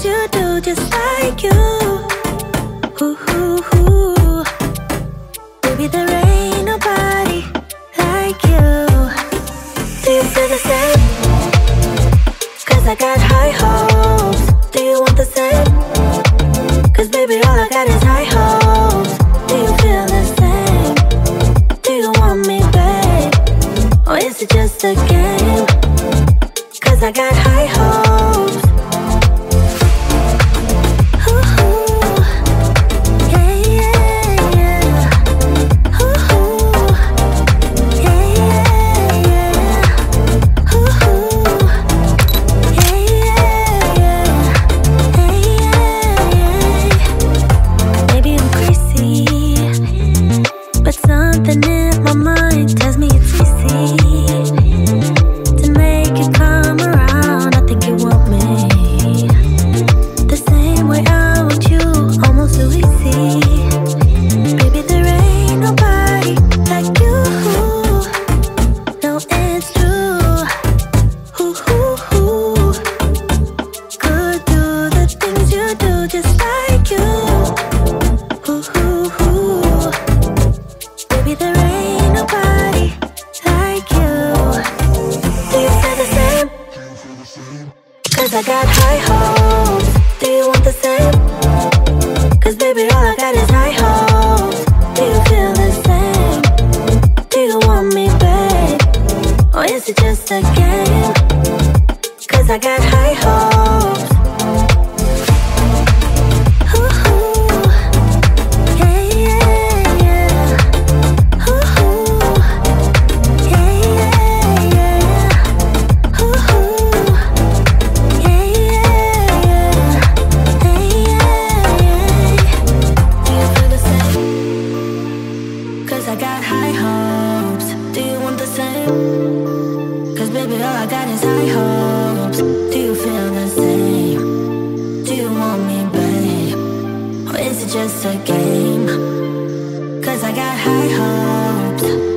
you do just like you. Ooh, ooh, ooh. Baby, there ain't nobody like you. Do you feel the same? Cause I got high hopes. Do you want the same? Cause baby, all I got is high hopes. Do you feel the same? Do you want me, babe? Or is it just a game? Cause I got high hopes. Ooh, ooh. Yeah, yeah, yeah. Ooh, ooh. Yeah, yeah, yeah. Ooh, ooh. Yeah, yeah, yeah. Hey, yeah, yeah. Maybe I'm crazy, but something in my mind tells me it's easy to make you come around. I think you want me the same way I want you, almost so easy. Baby, there ain't nobody like you. No, it's true. Ooh, ooh, ooh. Could do the things you do just like you. Ooh, ooh, ooh. Baby, there ain't nobody like you. Do you feel the same? Cause I got high hopes. Do you want the same? Cause baby, all I got is high hopes. Do you feel the same? Do you want me, babe? Or is it just a game? Cause I got high hopes. Ooh, ooh. Yeah, yeah, yeah. Ooh, ooh. Yeah, yeah, yeah. Ooh, ooh. Yeah, yeah, yeah. Hey, yeah, yeah. Do you feel the same? Cause I got high hopes. Do you want the same? Cause baby, all I got is high hopes. Do you feel the same? Do you want me, babe? Or is it just a game? Cause I got high hopes.